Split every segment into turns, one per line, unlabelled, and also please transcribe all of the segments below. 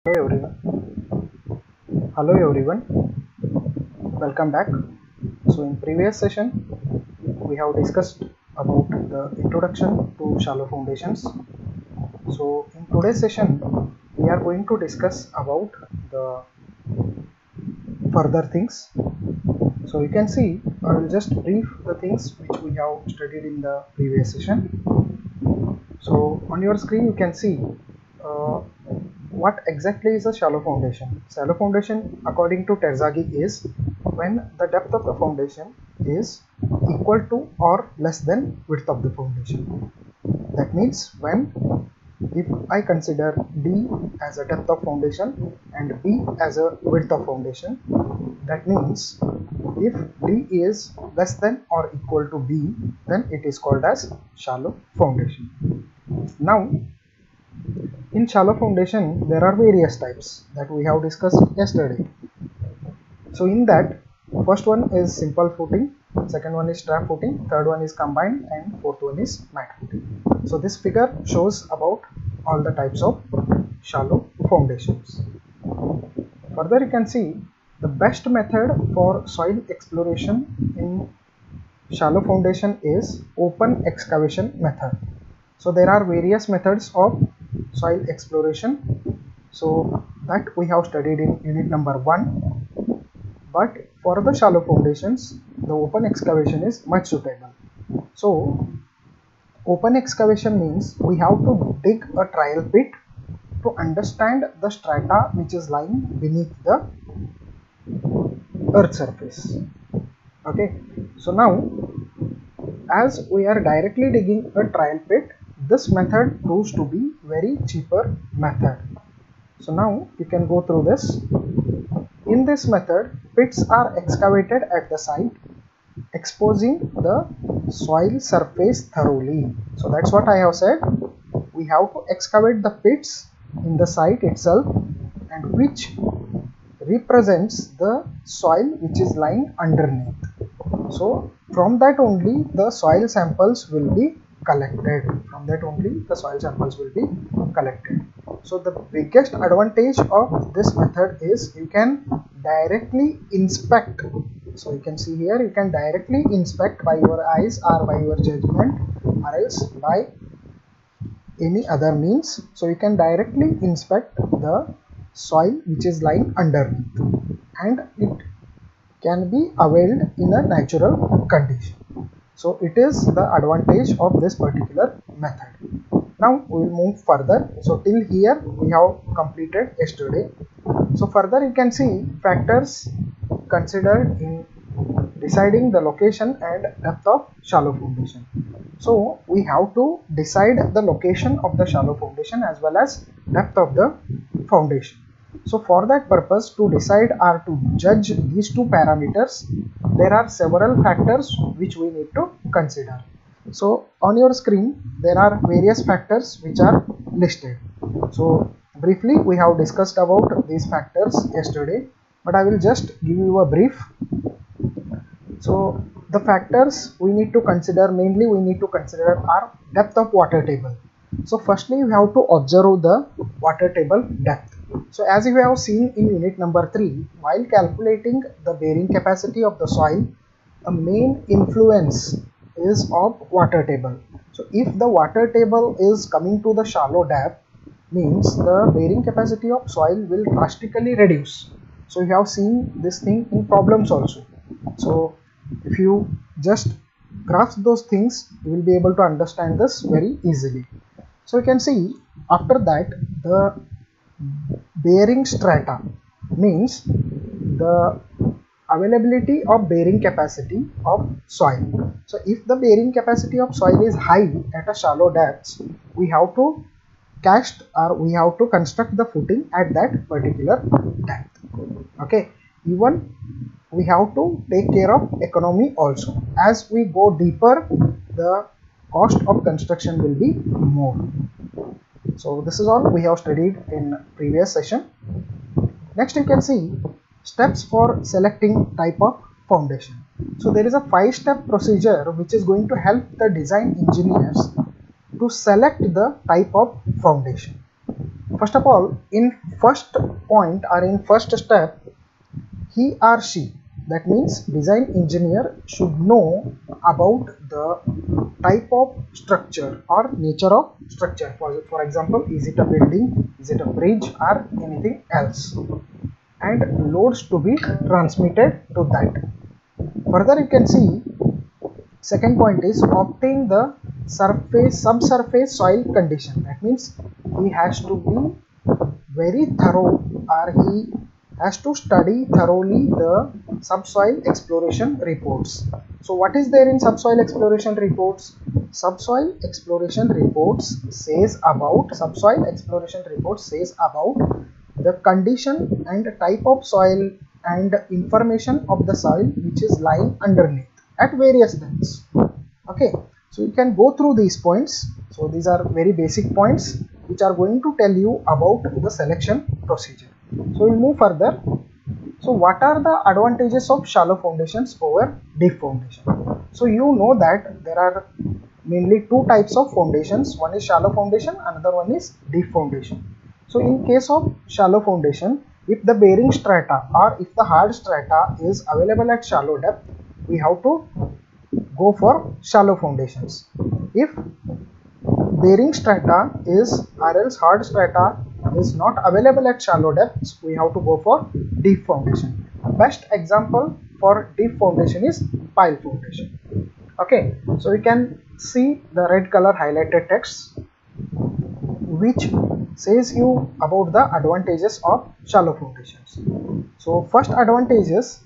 Hello everyone, welcome back. So in previous session we have discussed about the introduction to shallow foundations. So in today's session we are going to discuss about the further things. So you can see I will just brief the things which we have studied in the previous session. So on your screen you can see what exactly is a shallow foundation. Shallow foundation according to Terzaghi is when the depth of the foundation is equal to or less than width of the foundation. That means when if I consider D as a depth of foundation and B as a width of foundation, that means if D is less than or equal to B, then it is called as shallow foundation. Now in shallow foundation there are various types that we have discussed yesterday. So in that, first one is simple footing, second one is trap footing, third one is combined, and fourth one is mat footing. So this figure shows about all the types of shallow foundations. Further you can see the best method for soil exploration in shallow foundation is open excavation method. So there are various methods of soil exploration, so that we have studied in unit number 1, but for the shallow foundations the open excavation is much suitable. So open excavation means we have to dig a trial pit to understand the strata which is lying beneath the earth surface. Okay, so now as we are directly digging a trial pit, this method proves to be very cheaper method. So now you can go through this. In this method, pits are excavated at the site, exposing the soil surface thoroughly. So that's what I have said. We have to excavate the pits in the site itself, and which represents the soil which is lying underneath. So from that only the soil samples will be collected. So the biggest advantage of this method is you can directly inspect. So you can see here, you can directly inspect by your eyes or by your judgment or else by any other means. So you can directly inspect the soil which is lying underneath, and it can be availed in a natural condition. So it is the advantage of this particular method. Now we will move further. So till here we have completed yesterday. So further you can see factors considered in deciding the location and depth of shallow foundation. So we have to decide the location of the shallow foundation as well as depth of the foundation. So for that purpose, to decide or to judge these two parameters, there are several factors which we need to consider. So on your screen there are various factors which are listed. So briefly we have discussed about these factors yesterday, but I will just give you a brief. So the factors we need to consider, mainly we need to consider are depth of water table. So firstly you have to observe the water table depth. So as you have seen in unit number 3, while calculating the bearing capacity of the soil, a main influence is of water table. So if the water table is coming to the shallow depth, means the bearing capacity of soil will drastically reduce. So you have seen this thing in problems also. So if you just grasp those things, you will be able to understand this very easily. So you can see after that the bearing strata means the availability of bearing capacity of soil. So if the bearing capacity of soil is high at a shallow depth, we have to cast or we have to construct the footing at that particular depth. Okay, even we have to take care of economy also. As we go deeper, the cost of construction will be more. So this is all we have studied in previous session. Next you can see steps for selecting type of foundation. So there is a 5-step procedure which is going to help the design engineers to select the type of foundation. First of all, in first point or in first step, he or she, that means design engineer, should know about the type of structure or nature of structure. For example, is it a building, is it a bridge, or anything else, and loads to be transmitted to that. Further, you can see second point is obtain the subsurface soil condition. That means he has to be very thorough, or he has to study thoroughly the subsoil exploration reports. So what is there in subsoil exploration reports? Subsoil exploration reports says about the condition and type of soil and information of the soil which is lying underneath at various depths. Okay, so you can go through these points. So these are very basic points which are going to tell you about the selection procedure. So we'll move further. So what are the advantages of shallow foundations over deep foundation? So you know that there are mainly two types of foundations. One is shallow foundation, another one is deep foundation. So in case of shallow foundation, if the bearing strata or if the hard strata is available at shallow depth, we have to go for shallow foundations. If bearing strata is or else hard strata is not available at shallow depths, we have to go for deep foundation. Best example for deep foundation is pile foundation. Okay, so you can see the red color highlighted text which says you about the advantages of shallow foundations. So first advantage is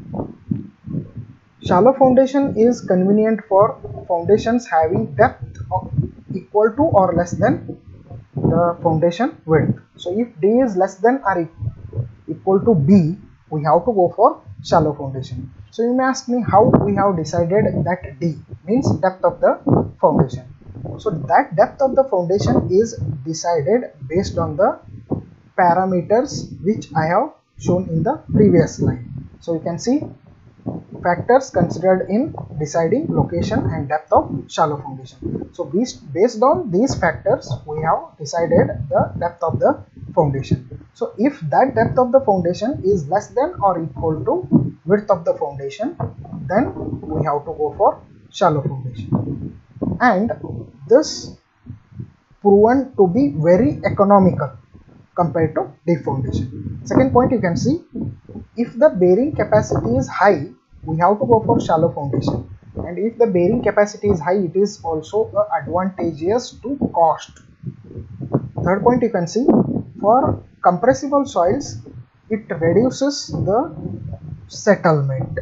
shallow foundation is convenient for foundations having depth equal to or less than the foundation width. So if D is less than or equal to B, we have to go for shallow foundation. So you may ask me how we have decided that D means depth of the foundation. So that depth of the foundation is decided based on the parameters which I have shown in the previous slide. So you can see factors considered in deciding location and depth of shallow foundation. So based on these factors, we have decided the depth of the foundation. So if that depth of the foundation is less than or equal to width of the foundation, then we have to go for shallow foundation. And this proven to be very economical compared to deep foundation. Second point, you can see if the bearing capacity is high, we have to go for shallow foundation, and if the bearing capacity is high, it is also advantageous to cost. Third point, you can see for compressible soils, it reduces the settlement.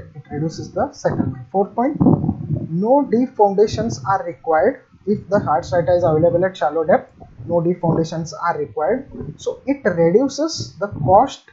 Fourth point, no deep foundations are required. If the hard strata is available at shallow depth, no deep foundations are required. So it reduces the cost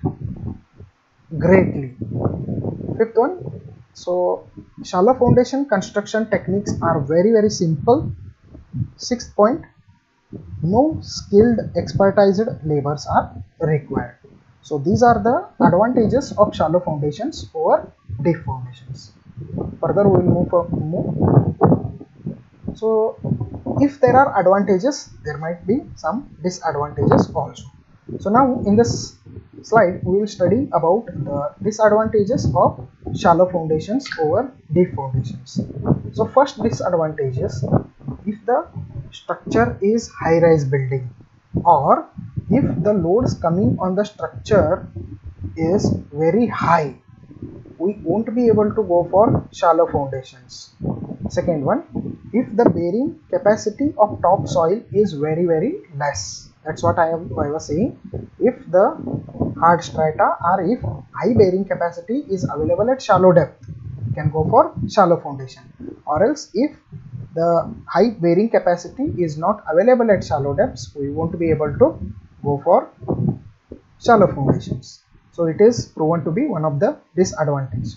greatly. Fifth one, so shallow foundation construction techniques are very simple. Sixth point, no skilled expertised labors are required. So these are the advantages of shallow foundations over deep foundations. Further we will move. So if there are advantages, there might be some disadvantages also. So now in this slide we will study about the disadvantages of shallow foundations over deep foundations. So first disadvantages, if the structure is high-rise building or if the loads coming on the structure is very high, we won't be able to go for shallow foundations. Second one, if the bearing capacity of topsoil is very less. That's what I was saying. If the hard strata or if high bearing capacity is available at shallow depth, you can go for shallow foundation. Or else if the high bearing capacity is not available at shallow depths, we won't be able to go for shallow foundations. So it is proven to be one of the disadvantages.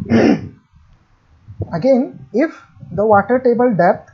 Again, if the water table depth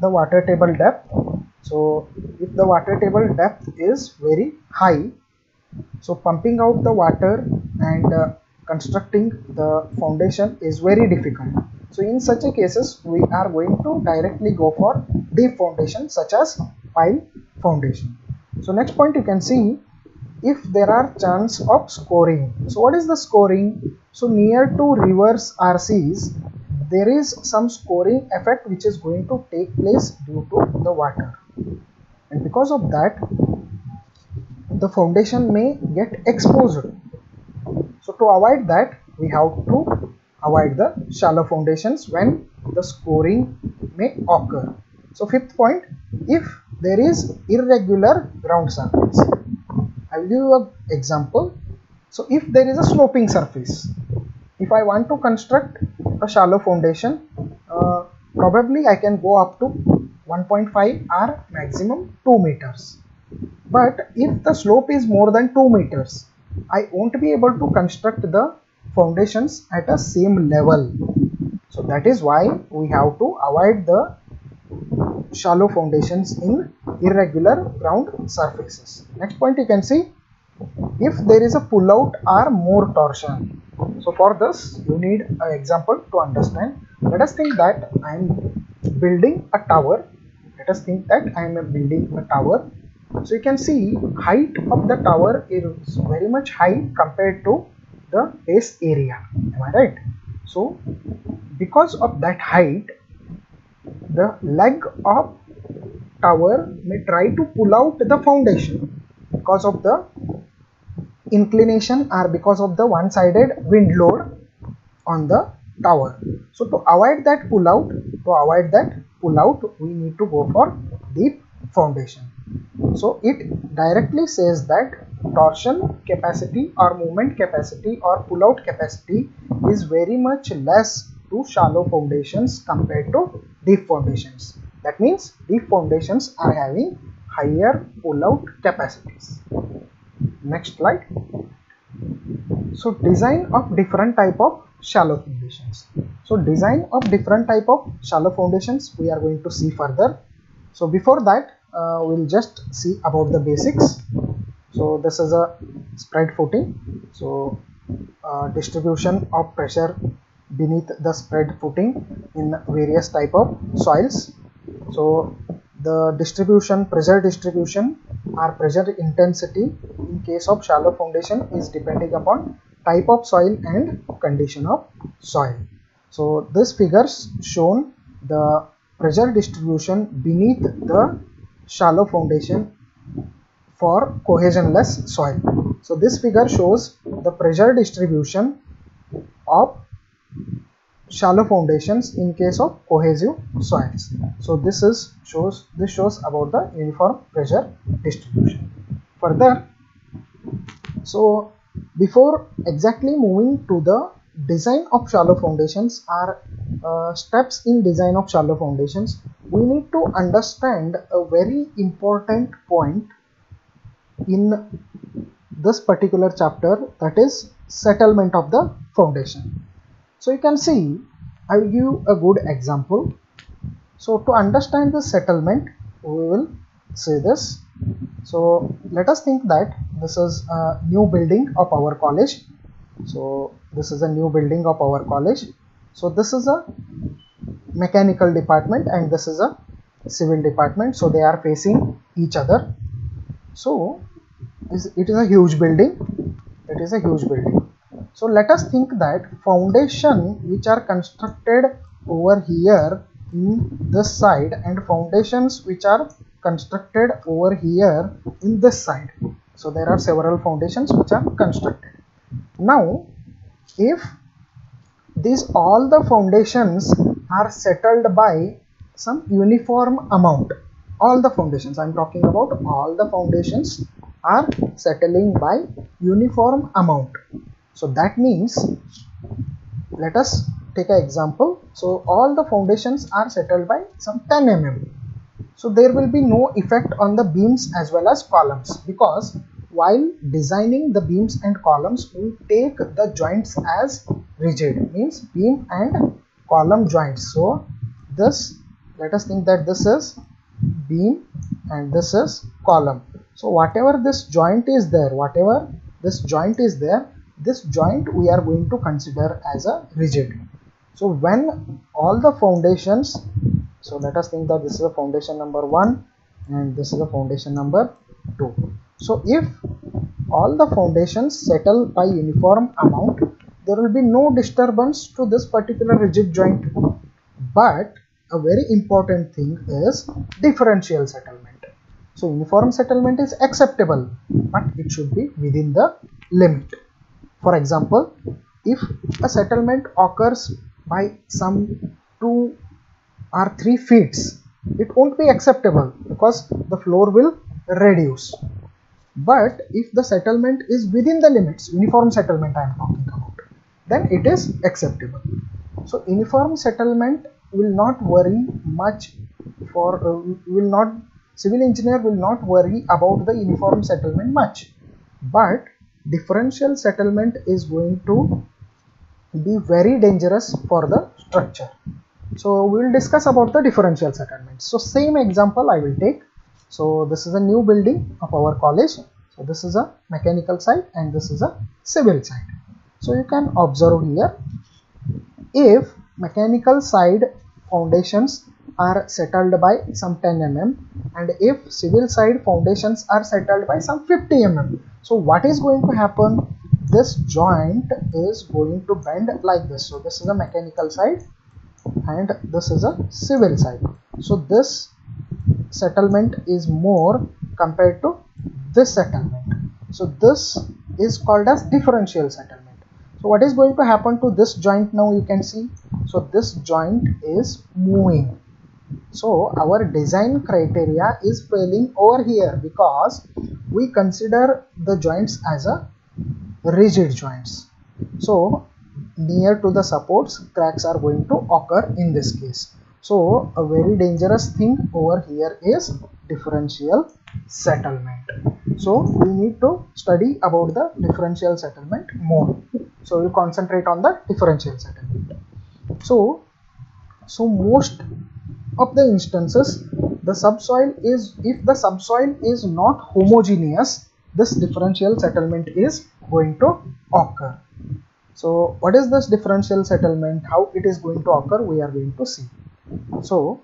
is very high, so pumping out the water and constructing the foundation is very difficult. So in such a cases, we are going to directly go for deep foundation such as pile foundation. So next point, you can see if there are chance of scoring. So what is the scoring? So near to rivers or seas, there is some scoring effect which is going to take place due to the water, and because of that the foundation may get exposed. So to avoid that, we have to avoid the shallow foundations when the scoring may occur. So fifth point, if there is irregular ground surface. I will give you an example. So if there is a sloping surface, if I want to construct a shallow foundation, probably I can go up to 1.5 or maximum 2 meters. But if the slope is more than 2 meters, I won't be able to construct the foundations at a same level. So that is why we have to avoid the shallow foundations in irregular ground surfaces. Next point, you can see if there is a pull out or more torsion. So for this you need an example to understand. Let us think that I am building a tower. So you can see height of the tower is very much high compared to the base area. Am I right? So because of that height, the leg of tower may try to pull out the foundation because of the inclination or because of the one-sided wind load on the tower. So to avoid that pull out, we need to go for deep foundation. So it directly says that torsion capacity or movement capacity or pull out capacity is very much less to shallow foundations compared to deep foundations. That means deep foundations are having higher pull out capacities. Next slide. So design of different type of shallow foundations. So design of different type of shallow foundations we are going to see further. So before that, we'll just see about the basics. So this is a spread footing. So distribution of pressure beneath the spread footing in various type of soils. So the pressure distribution or pressure intensity in case of shallow foundation is depending upon type of soil and condition of soil. So this figures shown the pressure distribution beneath the shallow foundation for cohesionless soil. So this figure shows the pressure distribution of shallow foundations in case of cohesive soils. So this shows about the uniform pressure distribution. Further, so before exactly moving to the design of shallow foundations or steps in design of shallow foundations, we need to understand a very important point in this particular chapter, that is settlement of the foundation. So you can see, I will give a good example. So to understand the settlement, we will say this. So let us think that this is a new building of our college. So this is a new building of our college. So this is a mechanical department and this is a civil department. So they are facing each other. So it is a huge building. So let us think that foundation which are constructed over here in this side and foundations which are constructed over here in this side. So there are several foundations which are constructed. Now if all the foundations are settled by some uniform amount, all the foundations, I am talking about all the foundations are settling by uniform amount. So that means, let us take an example. So all the foundations are settled by some 10 mm. So there will be no effect on the beams as well as columns, because while designing the beams and columns, we take the joints as rigid, means beam and column joints. So this, let us think that this is beam and this is column. So whatever this joint is there, this joint we are going to consider as a rigid. So when all the foundations, so let us think that this is a foundation number 1 and this is a foundation number 2. So if all the foundations settle by uniform amount, there will be no disturbance to this particular rigid joint. But a very important thing is differential settlement. So uniform settlement is acceptable, but it should be within the limit. For example, if a settlement occurs by some 2 or 3 feet, it won't be acceptable because the floor will reduce. But if the settlement is within the limits, uniform settlement I am talking about, then it is acceptable. So uniform settlement will not worry much for civil engineer will not worry about the uniform settlement much, but differential settlement is going to be very dangerous for the structure. So we will discuss about the differential settlement. So same example I will take. So this is a new building of our college. So this is a mechanical side and this is a civil side. So you can observe here, if mechanical side foundations are settled by some 10 mm and if civil side foundations are settled by some 50 mm. So what is going to happen? This joint is going to bend like this. So this is a mechanical side and this is a civil side. So this settlement is more compared to this settlement. So this is called as differential settlement. So what is going to happen to this joint now? You can see, so this joint is moving. So our design criteria is failing over here because we consider the joints as a rigid joints. So near to the supports, cracks are going to occur in this case. So a very dangerous thing over here is differential settlement. So we need to study about the differential settlement more. So we'll concentrate on the differential settlement. So most of the instances, the subsoil is, if the subsoil is not homogeneous, this differential settlement is going to occur. So what is this differential settlement? How it is going to occur? We are going to see. So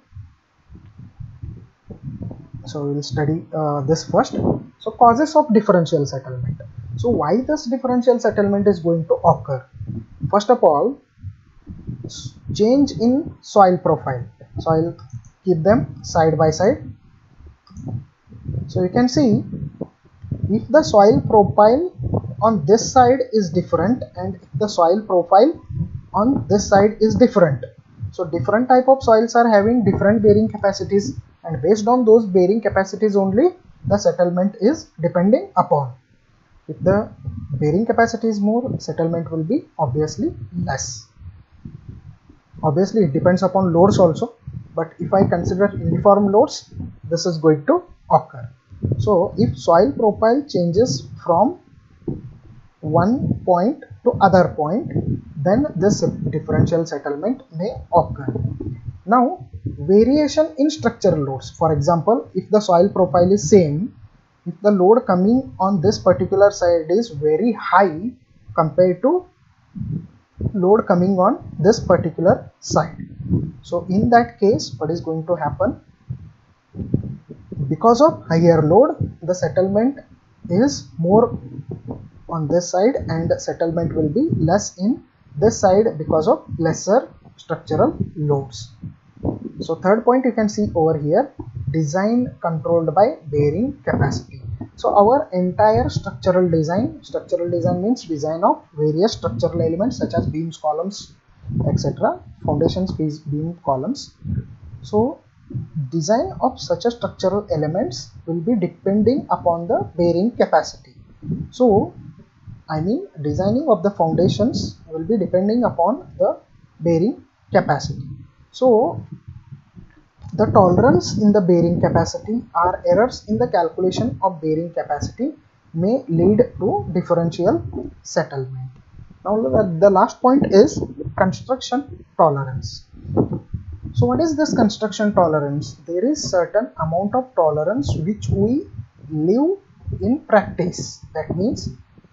we will study this first. So causes of differential settlement. So why this differential settlement is going to occur? First of all, change in soil profile. So I will keep them side by side. So you can see, if the soil profile on this side is different and if the soil profile on this side is different, so different type of soils are having different bearing capacities, and based on those bearing capacities only the settlement is depending upon. If the bearing capacity is more, settlement will be obviously less. Obviously it depends upon loads also, but if I consider uniform loads, this is going to occur. So if soil profile changes from one point to other point, then this differential settlement may occur. Now variation in structural loads. For example, if the soil profile is same, if the load coming on this particular side is very high compared to load coming on this particular side, so in that case what is going to happen? Because of higher load, the settlement is more on this side and settlement will be less in this side because of lesser structural loads. So third point you can see over here, design controlled by bearing capacity. So our entire structural design means design of various structural elements such as beams, columns, etc. Foundations, beam, columns. So design of such a structural elements will be depending upon the bearing capacity. So I mean designing of the foundations will be depending upon the bearing capacity. So the tolerance in the bearing capacity or errors in the calculation of bearing capacity may lead to differential settlement. Now the last point is construction tolerance. So what is this construction tolerance? There is certain amount of tolerance which we live in practice. That means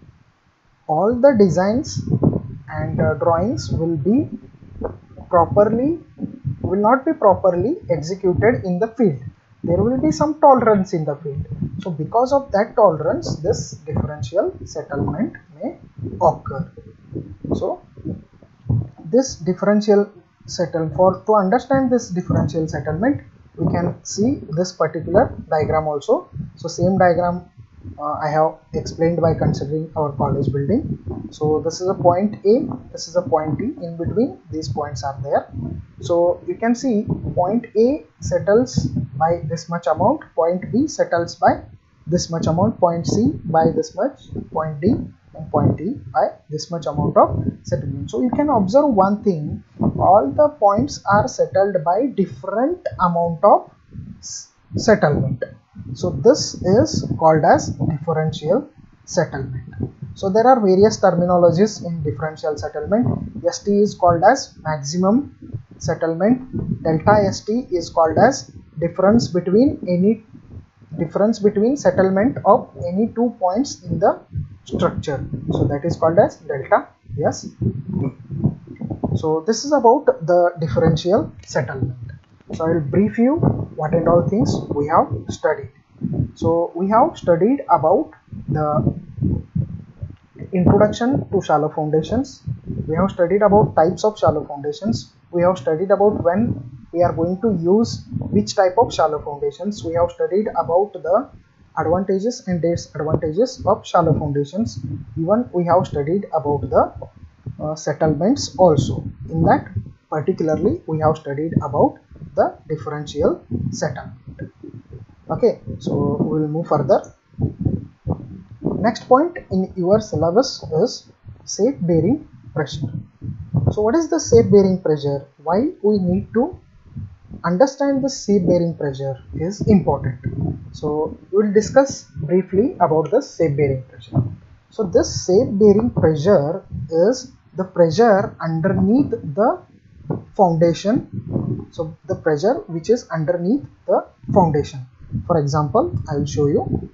all the designs and drawings will not be properly executed in the field, there will be some tolerance in the field. So because of that tolerance, this differential settlement may occur. So this differential to understand this differential settlement, we can see this particular diagram also. So same diagram I have explained by considering our college building. So this is a point A, this is a point E, in between these points are there. So you can see point A settles by this much amount, point B settles by this much amount, point C by this much, point D and point E by this much amount of settlement. So you can observe one thing, all the points are settled by different amount of settlement. So this is called as differential settlement. So there are various terminologies in differential settlement. ST is called as maximum settlement, delta ST is called as difference between settlement of any 2 points in the structure. So that is called as delta ST. So this is about the differential settlement. So I will brief you what and all things we have studied. So we have studied about the introduction to shallow foundations. We have studied about types of shallow foundations. We have studied about when we are going to use which type of shallow foundations. We have studied about the advantages and disadvantages of shallow foundations. Even we have studied about the settlements also. In that particularly we have studied about the differential settlement. Okay, so we will move further. Next point in your syllabus is safe bearing pressure. So what is the safe bearing pressure? Why we need to understand the safe bearing pressure is important. So we will discuss briefly about the safe bearing pressure. So this safe bearing pressure is the pressure underneath the foundation. So the pressure which is underneath the foundation. For example, I will show you.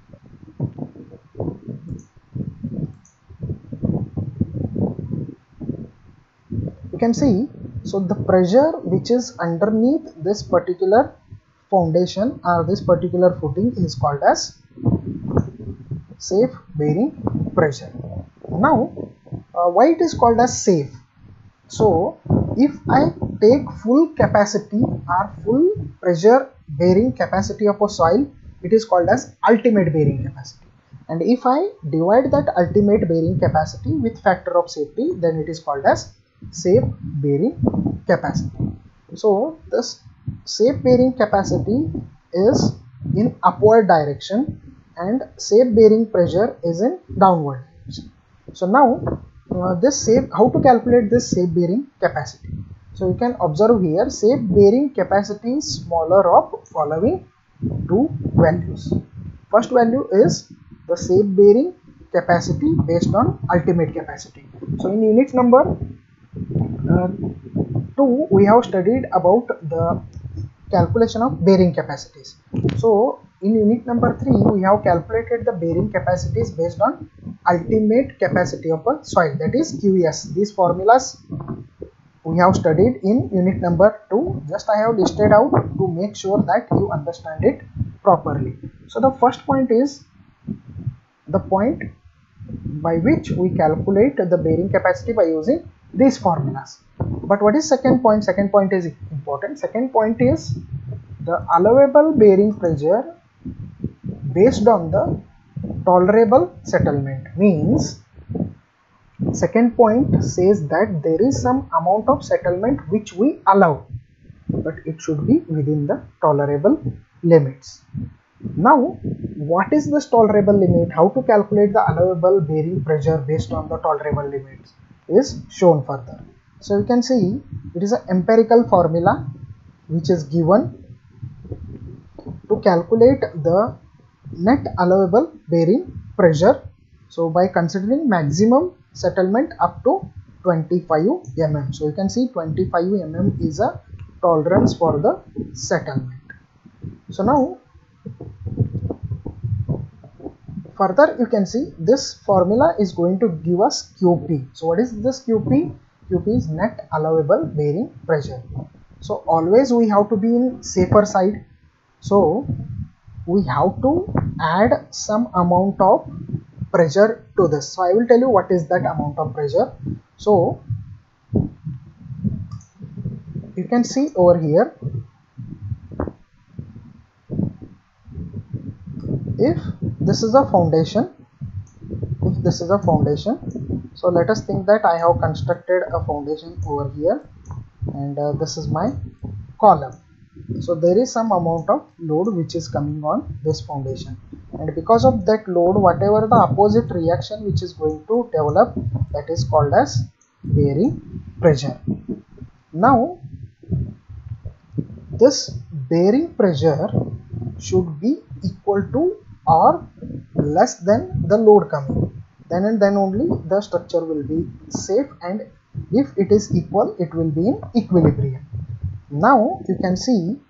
You can see, so the pressure which is underneath this particular foundation or this particular footing is called as safe bearing pressure. Now, why it is called as safe? So, if I take full capacity or full pressure bearing capacity of a soil, it is called as ultimate bearing capacity. And if I divide that ultimate bearing capacity with factor of safety, then it is called as safe bearing capacity. So this safe bearing capacity is in upward direction and safe bearing pressure is in downward direction. So now how to calculate this safe bearing capacity? So you can observe here, safe bearing capacity is smaller of following two values. First value is the safe bearing capacity based on ultimate capacity. So in unit number 2 we have studied about the calculation of bearing capacities. So in unit number 3 we have calculated the bearing capacities based on ultimate capacity of a soil, that is QES. These formulas we have studied in unit number 2. Just I have listed out to make sure that you understand it properly. So the first point is the point by which we calculate the bearing capacity by using these formulas. But what is second point? Second point is important. Second point is the allowable bearing pressure based on the tolerable settlement. Means second point says that there is some amount of settlement which we allow, but it should be within the tolerable limits. Now, what is this tolerable limit? How to calculate the allowable bearing pressure based on the tolerable limits is shown further. So you can see it is an empirical formula which is given to calculate the net allowable bearing pressure. So by considering maximum settlement up to 25 mm. So you can see 25 mm is a tolerance for the settlement. So now further you can see this formula is going to give us QP. So what is this QP? QP is net allowable bearing pressure. So always we have to be in safer side. So we have to add some amount of pressure to this. So I will tell you what is that amount of pressure. So you can see over here, if this is a foundation, so let us think that I have constructed a foundation over here, and this is my column. So there is some amount of load which is coming on this foundation, and because of that load, whatever the opposite reaction which is going to develop, that is called as bearing pressure. Now this bearing pressure should be equal to or less than the load coming. Then and then only the structure will be safe, and if it is equal, it will be in equilibrium. Now you can see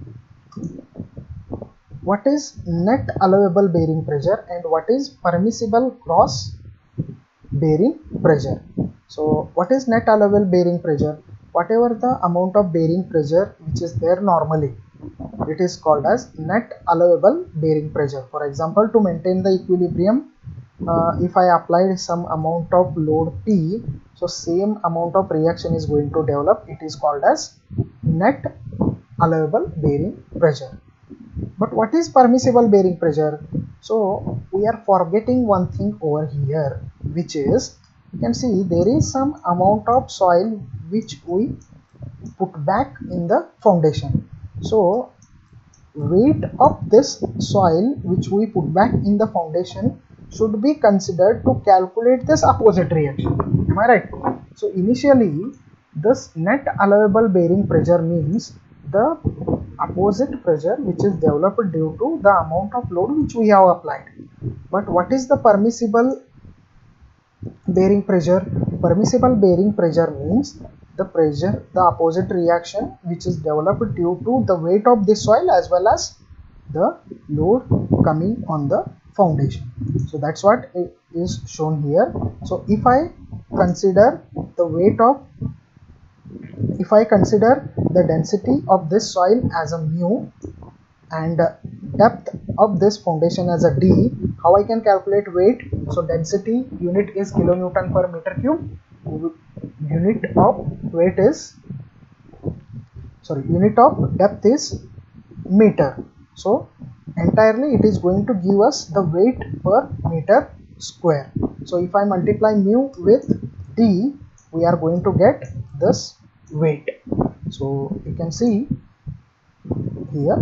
what is net allowable bearing pressure and what is permissible gross bearing pressure. So what is net allowable bearing pressure? Whatever the amount of bearing pressure which is there normally, it is called as net allowable bearing pressure. For example, to maintain the equilibrium, if I applied some amount of load P, so same amount of reaction is going to develop. It is called as net allowable bearing pressure. But what is permissible bearing pressure? So we are forgetting one thing over here, which is, you can see there is some amount of soil which we put back in the foundation. So weight of this soil which we put back in the foundation should be considered to calculate this opposite reaction. Am I right? So initially this net allowable bearing pressure means the opposite pressure which is developed due to the amount of load which we have applied. But what is the permissible bearing pressure? Permissible bearing pressure means the pressure, the opposite reaction which is developed due to the weight of the soil as well as the load coming on the foundation. So that's what is shown here. So if I consider the weight of, if I consider the density of this soil as a mu and depth of this foundation as a d, how I can calculate weight? So density unit is kilonewton per meter cube, unit of weight is, unit of depth is meter. So entirely it is going to give us the weight per meter square. So if I multiply mu with d, we are going to get this weight. So you can see here.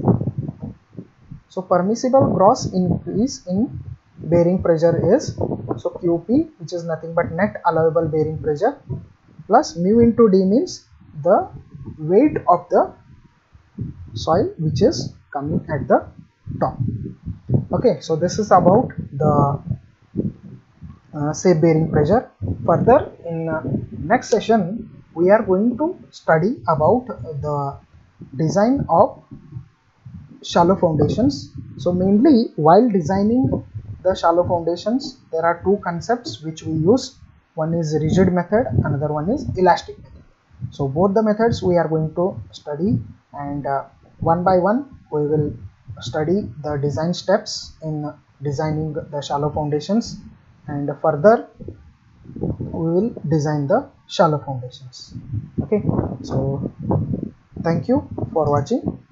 So permissible gross increase in bearing pressure is, so QP, which is nothing but net allowable bearing pressure, plus mu into d means the weight of the soil which is coming at the top. Okay, so this is about the say bearing pressure. Further in next session we are going to study about the design of shallow foundations. So mainly while designing the shallow foundations, there are two concepts which we use. One is rigid method, another one is elastic method. So both the methods we are going to study, and one by one we will study the design steps in designing the shallow foundations, and further we will design the shallow foundations. Okay, so thank you for watching.